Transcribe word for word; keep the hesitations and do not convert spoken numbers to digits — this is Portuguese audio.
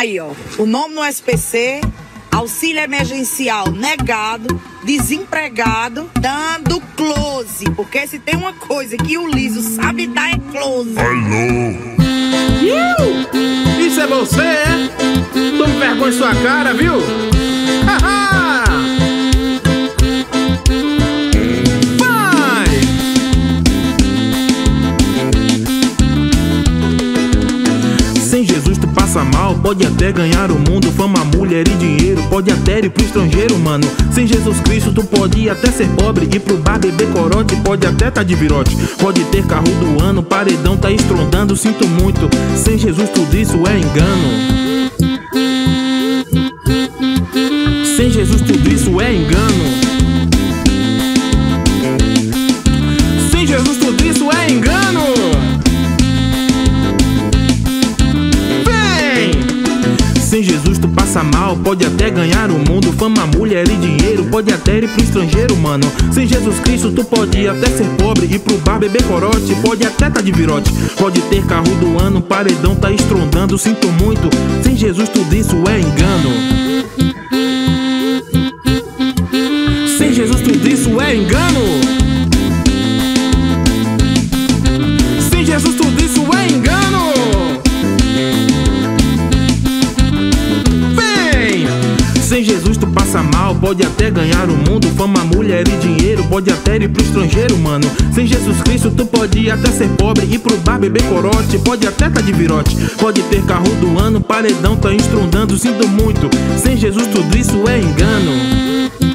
Aí, ó, o nome no S P C, auxílio emergencial negado, desempregado, dando close. Porque se tem uma coisa que o liso sabe dar é close. Alô? Isso é você, é? Tome vergonha em sua cara, viu? Haha! Vai! Sem Jesus tu passa mal, pode até ganhar o mundo, fama, mulher e dinheiro, pode até ir pro estrangeiro, mano. Sem Jesus Cristo tu pode até ser pobre, ir pro bar beber corote, pode até tá de virote, pode ter carro do ano, paredão tá estrondando, sinto muito. Sem Jesus tudo isso é engano. Sem Jesus tudo isso é engano. Sem Jesus tudo isso é engano. Sem Jesus tu passa mal, pode até ganhar o mundo, fama, mulher e dinheiro, pode até ir pro estrangeiro, mano. Sem Jesus Cristo tu pode até ser pobre, ir pro bar beber corote, pode até tá de virote, pode ter carro do ano, paredão tá estrondando, sinto muito. Sem Jesus tudo isso é engano. Sem Jesus tudo isso é engano. Sem Jesus tudo isso é engano. Sem Jesus tu passa mal, pode até ganhar o mundo, fama, mulher e dinheiro, pode até ir pro estrangeiro, mano. Sem Jesus Cristo tu pode até ser pobre, ir pro bar beber corote, pode até tá de virote, pode ter carro do ano, paredão tá estrondando, sinto muito. Sem Jesus tudo isso é engano.